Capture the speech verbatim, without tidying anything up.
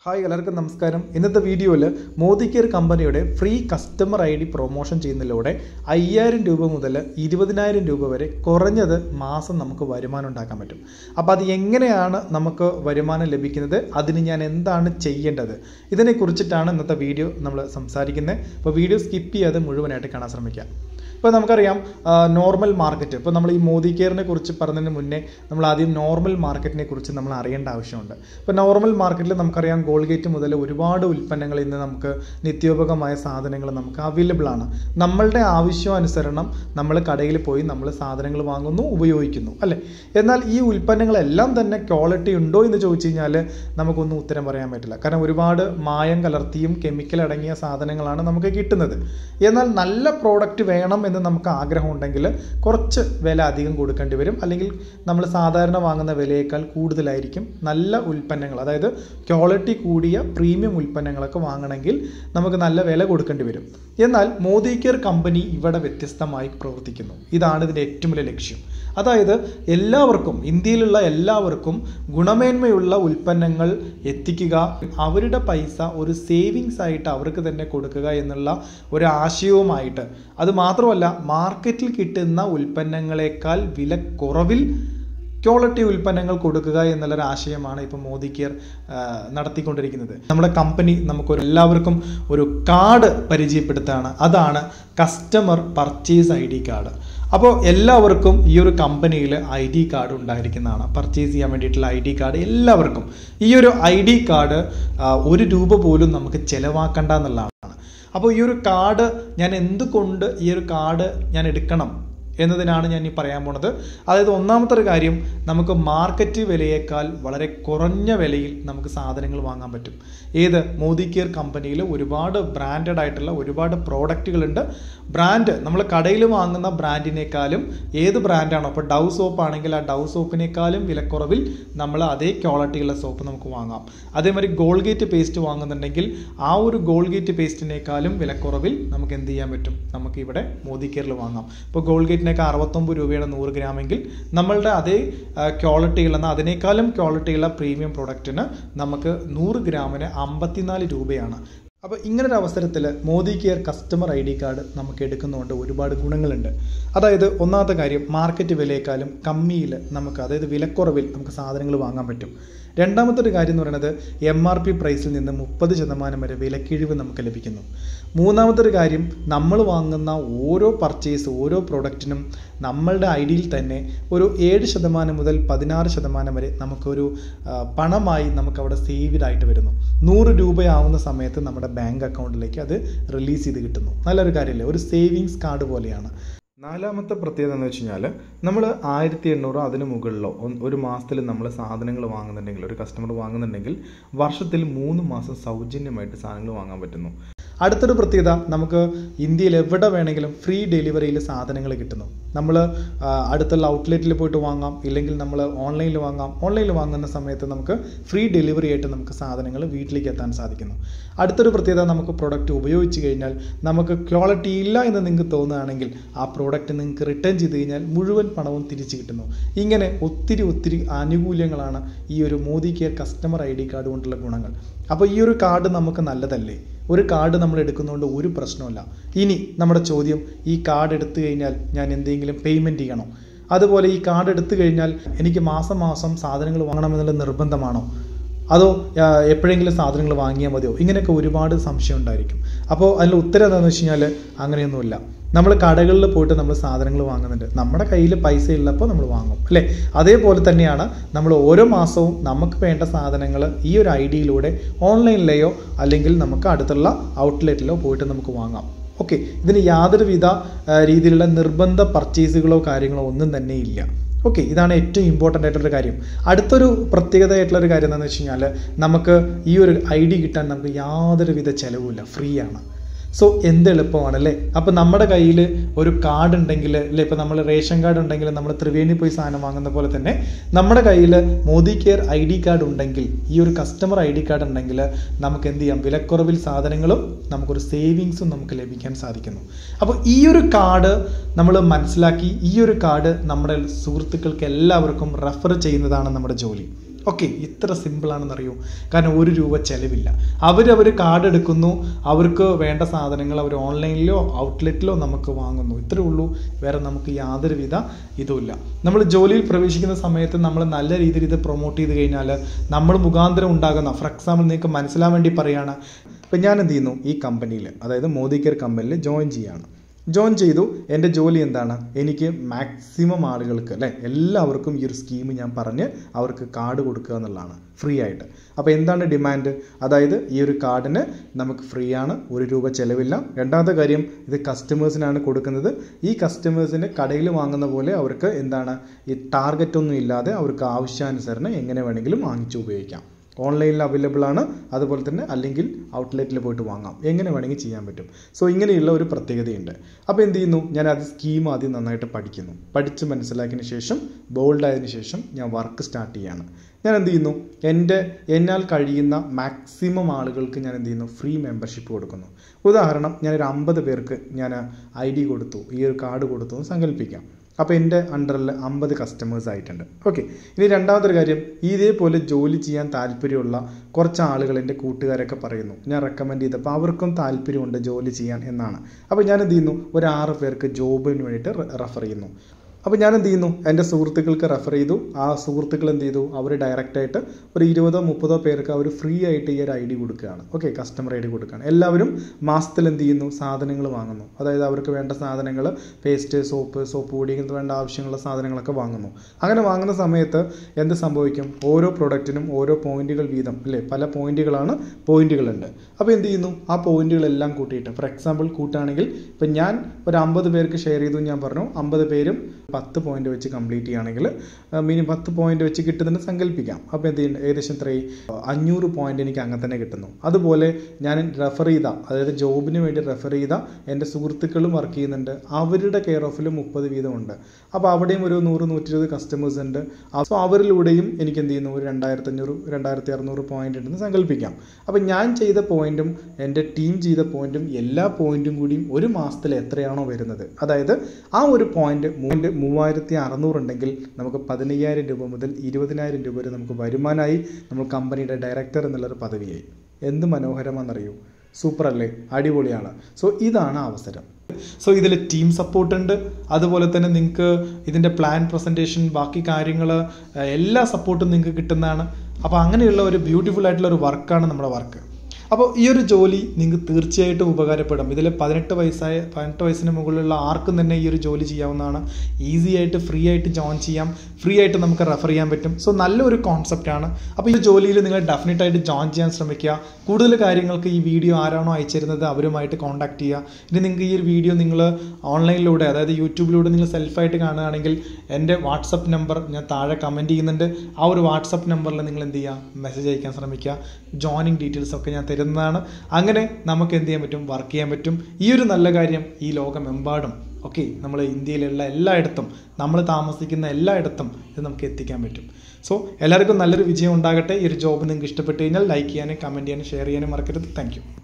Hi എല്ലാവർക്കും നമസ്കാരം. ഇന്നത്തെ വീഡിയോയിൽ മോദി കെയർ കമ്പനിയുടെ free customer I D promotion ചെയ്യുന്നതിലൂടെ അയ്യായിരം രൂപ മുതൽ ഇരുപതിനായിരം രൂപ വരെ കുറഞ്ഞത് മാസം നമുക്ക് വരുമാനം ഉണ്ടാക്കാൻ പറ്റും. അപ്പോൾ അത് എങ്ങനെയാണ് നമുക്ക് വരുമാനം ലഭിക്കുന്നത്, അതിന് ഞാൻ എന്താണ് ചെയ്യേണ്ടത്, ഇതിനെക്കുറിച്ചിട്ടാണ് ഇന്നത്തെ വീഡിയോ നമ്മൾ സംസാരിക്കുന്നത്. അപ്പോൾ വീഡിയോ സ്കിപ്പ് ചെയ്യാതെ മുഴുവനായിട്ട് കാണാൻ ശ്രമിക്കുക. ഇപ്പോൾ നമുക്കറിയാം നോർമൽ മാർക്കറ്റ്, ഇപ്പോൾ നമ്മൾ ഈ മോദി കെയറിനെ കുറിച്ച് പറഞ്ഞതിന് മുന്നേ നമ്മൾ ആദ്യം നോർമൽ മാർക്കറ്റിനെ കുറിച്ച് നമ്മൾ അറിയേണ്ട ആവശ്യമുണ്ട്. ഇപ്പോൾ നോർമൽ മാർക്കറ്റിൽ നമുക്കറിയാം ഗോൾഗേറ്റ് മുതൽ ഒരുപാട് ഉൽപ്പന്നങ്ങൾ ഇന്ന് നമുക്ക് നിത്യോപയോഗമായ സാധനങ്ങൾ നമുക്ക് അവൈലബിൾ ആണ്. നമ്മളുടെ ആവശ്യാനുസരണം നമ്മൾ കടയിൽ പോയി നമ്മൾ സാധനങ്ങൾ വാങ്ങുന്നു, ഉപയോഗിക്കുന്നു, അല്ലേ? എന്നാൽ ഈ ഉൽപ്പന്നങ്ങളെല്ലാം തന്നെ ക്വാളിറ്റി ഉണ്ടോ എന്ന് ചോദിച്ചു കഴിഞ്ഞാൽ നമുക്കൊന്നും ഉത്തരം പറയാൻ പറ്റില്ല. കാരണം ഒരുപാട് മായം കലർത്തിയും കെമിക്കൽ അടങ്ങിയ സാധനങ്ങളാണ് നമുക്ക് കിട്ടുന്നത്. എന്നാൽ നല്ല പ്രോഡക്റ്റ് വേണം എന്ന് നമുക്ക് ആഗ്രഹം ഉണ്ടെങ്കിൽ കുറച്ച് വില അധികം കൊടുക്കേണ്ടി വരും, അല്ലെങ്കിൽ നമ്മൾ സാധാരണ വാങ്ങുന്ന വിലയേക്കാൾ കൂടുതലായിരിക്കും നല്ല ഉൽപ്പന്നങ്ങൾ, അതായത് ക്വാളിറ്റി കൂടിയ പ്രീമിയം ഉൽപ്പന്നങ്ങളൊക്കെ വാങ്ങണമെങ്കിൽ നമുക്ക് നല്ല വില കൊടുക്കേണ്ടി വരും. എന്നാൽ മോദി കെയർ കമ്പനി ഇവിടെ വ്യത്യസ്തമായി പ്രവർത്തിക്കുന്നു. ഇതാണ് ഇതിൻ്റെ ഏറ്റവും വലിയ ലക്ഷ്യം. അതായത് എല്ലാവർക്കും, ഇന്ത്യയിലുള്ള എല്ലാവർക്കും ഗുണമേന്മയുള്ള ഉൽപ്പന്നങ്ങൾ എത്തിക്കുക, അവരുടെ പൈസ ഒരു സേവിങ്സ് ആയിട്ട് അവർക്ക് തന്നെ കൊടുക്കുക എന്നുള്ള ഒരു ആശയവുമായിട്ട്, അത് മാത്രമല്ല മാർക്കറ്റിൽ കിട്ടുന്ന ഉൽപ്പന്നങ്ങളെക്കാൾ വില കുറവിൽ ക്വാളിറ്റി ഉൽപ്പന്നങ്ങൾ കൊടുക്കുക എന്നുള്ളൊരു ആശയമാണ് ഇപ്പോൾ മോദി കെയർ നടത്തിക്കൊണ്ടിരിക്കുന്നത്. നമ്മുടെ കമ്പനി നമുക്ക് എല്ലാവർക്കും ഒരു കാർഡ് പരിചയപ്പെടുത്തുകയാണ്. അതാണ് customer purchase I D card. അപ്പോൾ എല്ലാവർക്കും ഈ ഒരു കമ്പനിയിൽ ഐ ഡി കാർഡ് ഉണ്ടായിരിക്കുന്നതാണ്. പർച്ചേസ് ചെയ്യാൻ വേണ്ടിയിട്ടുള്ള ഐ ഡി കാർഡ് എല്ലാവർക്കും. ഈ ഒരു ഐ ഡി കാർഡ് ഒരു രൂപ പോലും നമുക്ക് ചിലവാക്കണ്ട എന്നുള്ളതാണ്. അപ്പോൾ ഈ ഒരു കാർഡ് ഞാൻ എന്തുകൊണ്ട് ഈ ഒരു കാർഡ് ഞാൻ എടുക്കണം എന്നതിനാണ് ഞാൻ ഈ പറയാൻ പോണത്. അതായത് ഒന്നാമത്തെ ഒരു കാര്യം, നമുക്ക് മാർക്കറ്റ് വിലയേക്കാൾ വളരെ കുറഞ്ഞ വിലയിൽ നമുക്ക് സാധനങ്ങൾ വാങ്ങാൻ പറ്റും. ഏത് മോദി കെയർ കമ്പനിയിൽ ഒരുപാട് ബ്രാൻഡഡ് ആയിട്ടുള്ള ഒരുപാട് പ്രോഡക്റ്റുകളുണ്ട്. ബ്രാൻഡ് നമ്മൾ കടയിൽ വാങ്ങുന്ന ബ്രാൻഡിനേക്കാളും ഏത് ബ്രാൻഡാണോ, ഇപ്പോൾ ഡവ് സോപ്പ് ആണെങ്കിൽ ആ ഡവ് സോപ്പിനേക്കാളും വിലക്കുറവിൽ നമ്മൾ അതേ ക്വാളിറ്റിയുള്ള സോപ്പ് നമുക്ക് വാങ്ങാം. അതേമാതിരി ഗോൾഗേറ്റ് പേസ്റ്റ് വാങ്ങുന്നുണ്ടെങ്കിൽ ആ ഒരു ഗോൾഗേറ്റ് പേസ്റ്റിനേക്കാളും വിലക്കുറവിൽ നമുക്ക് എന്ത് ചെയ്യാൻ പറ്റും, നമുക്ക് ഇവിടെ മോദി കെയറിൽ വാങ്ങാം. ഇപ്പോൾ ഗോൾഗേറ്റ് അറുപത്തൊമ്പത് രൂപയുടെ നൂറ് ഗ്രാമെങ്കിൽ നമ്മളുടെ അതേ ക്വാളിറ്റിയുള്ള അതിനേക്കാളും ക്വാളിറ്റിയുള്ള പ്രീമിയം പ്രൊഡക്റ്റിന് നമുക്ക് നൂറ് ഗ്രാമിന് അമ്പത്തിനാല് രൂപയാണ്. അപ്പോൾ ഇങ്ങനൊരു അവസരത്തിൽ Modi care customer I D card നമുക്ക് എടുക്കുന്നതുകൊണ്ട് ഒരുപാട് ഗുണങ്ങളുണ്ട്. അതായത് ഒന്നാമത്തെ കാര്യം, മാർക്കറ്റ് വിലയേക്കാളും കമ്മിയിൽ നമുക്ക്, അതായത് വിലക്കുറവിൽ നമുക്ക് സാധനങ്ങൾ വാങ്ങാൻ പറ്റും. രണ്ടാമത്തെ ഒരു കാര്യം എന്ന് പറയുന്നത്, എം ആർ പി പ്രൈസിൽ നിന്ന് മുപ്പത് ശതമാനം വരെ വിലക്കിഴിവ് നമുക്ക് ലഭിക്കുന്നു. മൂന്നാമത്തെ ഒരു കാര്യം, നമ്മൾ വാങ്ങുന്ന ഓരോ പർച്ചേസ്, ഓരോ പ്രൊഡക്റ്റിനും നമ്മളുടെ ഐ ഡിയിൽ തന്നെ ഒരു ഏഴ് ശതമാനം മുതൽ പതിനാറ് ശതമാനം വരെ നമുക്കൊരു പണമായി നമുക്കവിടെ സേവ്ഡ് ആയിട്ട് വരുന്നു. നൂറ് രൂപയാവുന്ന സമയത്ത് നമ്മുടെ ബാങ്ക് അക്കൗണ്ടിലേക്ക് അത് റിലീസ് ചെയ്ത് കിട്ടുന്നു. നല്ലൊരു കാര്യമല്ലേ? ഒരു സേവിങ്സ് കാർഡ് പോലെയാണ്. നാലാമത്തെ പ്രത്യേകത എന്ന് വെച്ച് കഴിഞ്ഞാൽ, നമ്മൾ ആയിരത്തി എണ്ണൂറോ അതിന് മുകളിലോ ഒരു മാസത്തിൽ നമ്മൾ സാധനങ്ങൾ വാങ്ങുന്നുണ്ടെങ്കിൽ, ഒരു കസ്റ്റമർ വാങ്ങുന്നുണ്ടെങ്കിൽ വർഷത്തിൽ മൂന്ന് മാസം സൗജന്യമായിട്ട് സാധനങ്ങൾ വാങ്ങാൻ പറ്റുന്നു. അടുത്തൊരു പ്രത്യേകത, നമുക്ക് ഇന്ത്യയിൽ എവിടെ വേണമെങ്കിലും ഫ്രീ ഡെലിവറിയിൽ സാധനങ്ങൾ കിട്ടുന്നു. നമ്മൾ അടുത്തുള്ള ഔട്ട്ലെറ്റിൽ പോയിട്ട് വാങ്ങാം, ഇല്ലെങ്കിൽ നമ്മൾ ഓൺലൈനിൽ വാങ്ങാം. ഓൺലൈനിൽ വാങ്ങുന്ന സമയത്ത് നമുക്ക് ഫ്രീ ഡെലിവറി ആയിട്ട് നമുക്ക് സാധനങ്ങൾ വീട്ടിലേക്ക് എത്താൻ സാധിക്കുന്നു. അടുത്തൊരു പ്രത്യേകത, നമുക്ക് പ്രൊഡക്റ്റ് ഉപയോഗിച്ച് കഴിഞ്ഞാൽ നമുക്ക് ക്വാളിറ്റി ഇല്ല എന്ന് നിങ്ങൾക്ക് തോന്നുകയാണെങ്കിൽ ആ പ്രോഡക്റ്റ് നിങ്ങൾക്ക് റിട്ടേൺ ചെയ്ത് കഴിഞ്ഞാൽ മുഴുവൻ പണവും തിരിച്ചു കിട്ടുന്നു. ഇങ്ങനെ ഒത്തിരി ഒത്തിരി ആനുകൂല്യങ്ങളാണ് ഈ ഒരു Modi care customer I D card കൊണ്ടുള്ള ഗുണങ്ങൾ. അപ്പോൾ ഈ ഒരു കാർഡ് നമുക്ക് നല്ലതല്ലേ? ഒരു കാർഡ് നമ്മൾ എടുക്കുന്നതുകൊണ്ട് ഒരു പ്രശ്നമില്ല. ഇനി നമ്മുടെ ചോദ്യം, ഈ കാർഡ് എടുത്തു കഴിഞ്ഞാൽ ഞാൻ എന്തെങ്കിലും പേയ്മെൻറ്റ് ചെയ്യണോ? അതുപോലെ ഈ കാർഡ് എടുത്തു കഴിഞ്ഞാൽ എനിക്ക് മാസം മാസം സാധനങ്ങൾ വാങ്ങണമെന്നുള്ള നിർബന്ധമാണോ? അതോ എപ്പോഴെങ്കിലും സാധനങ്ങൾ വാങ്ങിയാൽ മതിയോ? ഇങ്ങനെയൊക്കെ ഒരുപാട് സംശയം ഉണ്ടായിരിക്കും. അപ്പോൾ അതിൻ്റെ ഉത്തരം എന്താണെന്ന് വെച്ച് കഴിഞ്ഞാൽ അങ്ങനെയൊന്നുമില്ല. നമ്മൾ കടകളിൽ പോയിട്ട് നമ്മൾ സാധനങ്ങൾ വാങ്ങുന്നുണ്ട്, നമ്മുടെ കയ്യിൽ പൈസ ഉള്ളപ്പോൾ നമ്മൾ വാങ്ങും, അല്ലേ? അതേപോലെ തന്നെയാണ് നമ്മൾ ഓരോ മാസവും നമുക്ക് വേണ്ട സാധനങ്ങൾ ഈ ഒരു ഐ ഡിയിലൂടെ ഓൺലൈനിലെയോ അല്ലെങ്കിൽ നമുക്ക് അടുത്തുള്ള ഔട്ട്ലെറ്റിലോ പോയിട്ട് നമുക്ക് വാങ്ങാം. ഓക്കെ, ഇതിന് യാതൊരുവിധ രീതിയിലുള്ള നിർബന്ധ പർച്ചേസുകളോ കാര്യങ്ങളോ ഒന്നും തന്നെ ഇല്ല. ഓക്കെ, ഇതാണ് ഏറ്റവും ഇമ്പോർട്ടൻ്റ് ആയിട്ടുള്ളൊരു കാര്യം. അടുത്തൊരു പ്രത്യേകതയായിട്ടുള്ളൊരു കാര്യം എന്താണെന്ന് വെച്ച് കഴിഞ്ഞാൽ, നമുക്ക് ഈ ഒരു ഐ ഡി കിട്ടാൻ നമുക്ക് യാതൊരുവിധ ചിലവുമില്ല, ഫ്രീ ആണ്. സോ എന്ത് എളുപ്പമാണല്ലേ? അപ്പോൾ നമ്മുടെ കയ്യിൽ ഒരു കാർഡ് ഉണ്ടെങ്കിൽ, അല്ലെ, ഇപ്പോൾ നമ്മൾ റേഷൻ കാർഡ് ഉണ്ടെങ്കിൽ നമ്മൾ ത്രിവേണി പോയി സാധനം വാങ്ങുന്ന പോലെ തന്നെ നമ്മുടെ കയ്യിൽ Modi care I D card ഉണ്ടെങ്കിൽ, ഈ ഒരു കസ്റ്റമർ ഐ ഡി കാർഡ് ഉണ്ടെങ്കിൽ നമുക്ക് എന്ത് ചെയ്യാം, വിലക്കുറവിൽ സാധനങ്ങളും നമുക്കൊരു സേവിങ്സും നമുക്ക് ലഭിക്കാൻ സാധിക്കുന്നു. അപ്പോൾ ഈ ഒരു കാർഡ് നമ്മൾ മനസ്സിലാക്കി ഈ ഒരു കാർഡ് നമ്മുടെ സുഹൃത്തുക്കൾക്ക് എല്ലാവർക്കും റെഫർ ചെയ്യുന്നതാണ് നമ്മുടെ ജോലി. ഓക്കെ, ഇത്ര സിമ്പിളാണെന്നറിയൂ. കാരണം ഒരു രൂപ ചിലവില്ല. അവരവർ കാർഡ് എടുക്കുന്നു, അവർക്ക് വേണ്ട സാധനങ്ങൾ അവർ ഓൺലൈനിലോ ഔട്ട്ലെറ്റിലോ നമുക്ക് വാങ്ങുന്നു. ഇത്രേ ഉള്ളൂ. വേറെ നമുക്ക് യാതൊരുവിധ ഇതുമില്ല. നമ്മൾ ജോലിയിൽ പ്രവേശിക്കുന്ന സമയത്ത് നമ്മൾ നല്ല രീതിയിൽ ഇത് പ്രൊമോട്ട് ചെയ്ത് കഴിഞ്ഞാൽ നമ്മൾ മുഖാന്തരം ഉണ്ടാകുന്ന, ഫോർ എക്സാമ്പിൾ നിങ്ങൾക്ക് മനസ്സിലാൻ വേണ്ടി പറയുകയാണ്, ഇപ്പം ഞാൻ എന്ത് ചെയ്യുന്നു, ഈ കമ്പനിയിൽ അതായത് മോദി കെയർ കമ്പനിയിൽ ജോയിൻ ചെയ്യുകയാണ്. ജോയിൻ ചെയ്തു. എൻ്റെ ജോലി എന്താണ്, എനിക്ക് മാക്സിമം ആളുകൾക്ക് അല്ലേ എല്ലാവർക്കും ഈ ഒരു സ്കീം ഞാൻ പറഞ്ഞ് അവർക്ക് കാർഡ് കൊടുക്കുക എന്നുള്ളതാണ്, ഫ്രീ ആയിട്ട്. അപ്പോൾ എന്താണ് ഡിമാൻഡ്, അതായത് ഈ ഒരു കാർഡിന് നമുക്ക് ഫ്രീ ആണ്, ഒരു രൂപ ചിലവില്ല. രണ്ടാമത്തെ കാര്യം, ഇത് കസ്റ്റമേഴ്സിനാണ് കൊടുക്കുന്നത്. ഈ കസ്റ്റമേഴ്സിന് കടയിൽ വാങ്ങുന്ന പോലെ അവർക്ക് എന്താണ് ഈ ടാർഗറ്റ് ഒന്നും ഇല്ലാതെ അവർക്ക് ആവശ്യാനുസരണം എങ്ങനെ വേണമെങ്കിലും വാങ്ങിച്ച് ഉപയോഗിക്കാം. ഓൺലൈനിൽ അവൈലബിൾ ആണ്, അതുപോലെ തന്നെ അല്ലെങ്കിൽ ഔട്ട്ലെറ്റിൽ പോയിട്ട് വാങ്ങാം, എങ്ങനെ വേണമെങ്കിൽ ചെയ്യാൻ പറ്റും. സോ ഇങ്ങനെയുള്ള ഒരു പ്രത്യേകതയുണ്ട്. അപ്പോൾ എന്ത് ചെയ്യുന്നു, ഞാൻ അത് സ്കീം ആദ്യം നന്നായിട്ട് പഠിക്കുന്നു. പഠിച്ച് മനസ്സിലാക്കിയതിന് ശേഷം ബോൾഡ് ആയതിനു ശേഷം ഞാൻ വർക്ക് സ്റ്റാർട്ട് ചെയ്യാണ്. ഞാൻ എന്ത് ചെയ്യുന്നു, എൻ്റെ എന്നാൽ കഴിയുന്ന മാക്സിമം ആളുകൾക്ക് ഞാൻ എന്ത് ചെയ്യുന്നു, ഫ്രീ മെമ്പർഷിപ്പ് കൊടുക്കുന്നു. ഉദാഹരണം, ഞാനൊരു അമ്പത് പേർക്ക് ഞാൻ ഐ ഡി കൊടുത്തു, ഈ ഒരു കാർഡ് കൊടുത്തു എന്ന് സങ്കല്പിക്കാം. അപ്പോൾ എൻ്റെ അണ്ടറിൽ അമ്പത് കസ്റ്റമേഴ്സ് ആയിട്ടുണ്ട്. ഓക്കെ, ഇനി രണ്ടാമതൊരു കാര്യം, ഇതേപോലെ ജോലി ചെയ്യാൻ താല്പര്യമുള്ള കുറച്ച് ആളുകൾ എൻ്റെ കൂട്ടുകാരൊക്കെ പറയുന്നു, ഞാൻ റെക്കമെൻഡ് ചെയ്തപ്പോൾ അവർക്കും താല്പര്യമുണ്ട് ജോലി ചെയ്യാൻ എന്നാണ്. അപ്പോൾ ഞാൻ എന്ത് ചെയ്യുന്നു, ഒരു ആറ് പേർക്ക് ജോബിന് വേണ്ടിയിട്ട് റെഫർ ചെയ്യുന്നു. അപ്പോൾ ഞാൻ എന്ത് ചെയ്യുന്നു, എൻ്റെ സുഹൃത്തുക്കൾക്ക് റെഫർ ചെയ്തു. ആ സുഹൃത്തുക്കൾ എന്ത് ചെയ്തു, അവർ ഡയറക്റ്റായിട്ട് ഒരു ഇരുപതോ മുപ്പതോ പേർക്ക് അവർ ഫ്രീ ആയിട്ട് ഈ ഒരു ഐ ഡി കൊടുക്കുകയാണ്. ഓക്കെ, കസ്റ്റമർ ഐ ഡി കൊടുക്കുകയാണ്. എല്ലാവരും മാസത്തിൽ എന്ത് ചെയ്യുന്നു, സാധനങ്ങൾ വാങ്ങുന്നു. അതായത് അവർക്ക് വേണ്ട സാധനങ്ങൾ, പേസ്റ്റ്, സോപ്പ്, സോപ്പ് പൊടി, ഇങ്ങനത്തെ വേണ്ട ആവശ്യമുള്ള സാധനങ്ങളൊക്കെ വാങ്ങുന്നു. അങ്ങനെ വാങ്ങുന്ന സമയത്ത് എന്ത് സംഭവിക്കും, ഓരോ പ്രൊഡക്റ്റിനും ഓരോ പോയിന്റുകൾ വീതം അല്ലേ, പല പോയിന്റുകളാണ്, പോയിന്റുകളുണ്ട്. അപ്പോൾ എന്ത് ചെയ്യുന്നു, ആ പോയിന്റുകളെല്ലാം കൂട്ടിയിട്ട്, ഫോർ എക്സാമ്പിൾ കൂട്ടുകയാണെങ്കിൽ ഇപ്പം ഞാൻ ഒരു അമ്പത് പേർക്ക് ഷെയർ ചെയ്തു, ഞാൻ പറഞ്ഞു അമ്പത് പേരും പത്ത് പോയിന്റ് വെച്ച് കംപ്ലീറ്റ് ചെയ്യുകയാണെങ്കിൽ മിനിമം പത്ത് പോയിന്റ് വെച്ച് കിട്ടുന്നതിന് സങ്കല്പിക്കാം. അപ്പോൾ എന്ത് ചെയ്യുന്നത്, ഏകദേശം ഇത്രയും അഞ്ഞൂറ് പോയിന്റ് എനിക്ക് അങ്ങനെ തന്നെ കിട്ടുന്നു. അതുപോലെ ഞാൻ റെഫർ ചെയ്ത, അതായത് ജോബിന് വേണ്ടി റെഫർ ചെയ്ത എൻ്റെ സുഹൃത്തുക്കളും വർക്ക് ചെയ്യുന്നുണ്ട്, അവരുടെ കെയർ ഓഫിൽ മുപ്പത് വീതമുണ്ട്. അപ്പോൾ അവിടെയും ഒരു നൂറ് നൂറ്റി ഇരുപത് കസ്റ്റമേഴ്സ് ഉണ്ട്. സോ അവരിലൂടെയും എനിക്ക് എന്ത് ചെയ്യുന്നു, ഒരു രണ്ടായിരത്തി അഞ്ഞൂറ് രണ്ടായിരത്തി അറുന്നൂറ് പോയിന്റ് ഉണ്ടെന്ന് സങ്കല്പിക്കാം. അപ്പോൾ ഞാൻ ചെയ്ത പോയിന്റും എൻ്റെ ടീം ചെയ്ത പോയിന്റും എല്ലാ പോയിന്റും കൂടിയും ഒരു മാസത്തിൽ എത്രയാണോ വരുന്നത്, അതായത് ആ ഒരു പോയിന്റ് മൂന്ന് മൂവായിരത്തി അറുന്നൂറ് ഉണ്ടെങ്കിൽ നമുക്ക് പതിനയ്യായിരം രൂപ മുതൽ ഇരുപതിനായിരം രൂപ വരെ നമുക്ക് വരുമാനമായി, നമ്മൾ കമ്പനിയുടെ ഡയറക്ടർ എന്നുള്ളൊരു പദവിയായി. എന്ത് മനോഹരമാണെന്നറിയൂ, സൂപ്പർ അല്ലേ, അടിപൊളിയാണ്. സോ ഇതാണ് അവസരം. സോ ഇതിൽ ടീം സപ്പോർട്ട് ഉണ്ട്, അതുപോലെ തന്നെ നിങ്ങൾക്ക് ഇതിൻ്റെ പ്ലാൻ പ്രസൻറ്റേഷൻ, ബാക്കി കാര്യങ്ങൾ എല്ലാ സപ്പോർട്ടും നിങ്ങൾക്ക് കിട്ടുന്നതാണ്. അപ്പോൾ അങ്ങനെയുള്ള ഒരു ബ്യൂട്ടിഫുൾ ആയിട്ടുള്ള ഒരു വർക്കാണ് നമ്മുടെ വർക്ക്. അപ്പോൾ ഈ ഒരു ജോലി നിങ്ങൾക്ക് തീർച്ചയായിട്ടും ഉപകാരപ്പെടും. ഇതിൽ പതിനെട്ട് വയസ്സായ പതിനെട്ട് വയസ്സിന് മുകളിലുള്ള ആർക്കും തന്നെ ഈ ഒരു ജോലി ചെയ്യാവുന്നതാണ്. ഈസി ആയിട്ട് ഫ്രീ ആയിട്ട് ജോയിൻ ചെയ്യാം, ഫ്രീ ആയിട്ട് നമുക്ക് റെഫർ ചെയ്യാൻ പറ്റും. സോ നല്ലൊരു കോൺസെപ്റ്റാണ്. അപ്പോൾ ഈ ജോലിയിൽ നിങ്ങൾ ഡെഫിനറ്റ് ആയിട്ട് ജോയിൻ ചെയ്യാൻ ശ്രമിക്കുക. കൂടുതൽ കാര്യങ്ങൾക്ക് ഈ വീഡിയോ ആരാണോ അയച്ചിരുന്നത് അവരുമായിട്ട് കോൺടാക്ട് ചെയ്യുക. ഇനി നിങ്ങൾക്ക് ഈ ഒരു വീഡിയോ നിങ്ങൾ ഓൺലൈനിലൂടെ, അതായത് യൂട്യൂബിലൂടെ നിങ്ങൾ സെൽഫായിട്ട് കാണുകയാണെങ്കിൽ എൻ്റെ വാട്സപ്പ് നമ്പർ ഞാൻ താഴെ കമൻറ്റ് ചെയ്യുന്നുണ്ട്. ആ ഒരു വാട്സപ്പ് നമ്പറിൽ നിങ്ങൾ എന്ത് ചെയ്യുക, മെസ്സേജ് അയക്കാൻ ശ്രമിക്കുക. ജോയിനിങ് ഡീറ്റെയിൽസ് ഒക്കെ ഞാൻ തരുന്നതാണ്. അങ്ങനെ നമുക്ക് എന്ത് ചെയ്യാൻ പറ്റും, വർക്ക് ചെയ്യാൻ പറ്റും. ഈ ഒരു നല്ല കാര്യം ഈ ലോകമെമ്പാടും, ഓക്കെ, നമ്മൾ ഇന്ത്യയിലുള്ള എല്ലായിടത്തും, നമ്മൾ താമസിക്കുന്ന എല്ലായിടത്തും ഇത് നമുക്ക് എത്തിക്കാൻ പറ്റും. സോ എല്ലാവർക്കും നല്ലൊരു വിജയം ഉണ്ടാകട്ടെ. ഈ ഒരു ജോബ് നിങ്ങൾക്ക് ഇഷ്ടപ്പെട്ട് കഴിഞ്ഞാൽ ലൈക്ക് ചെയ്യാനും കമൻറ്റ് ചെയ്യാനും ഷെയർ ചെയ്യാനും മറക്കരുത്. Thank U.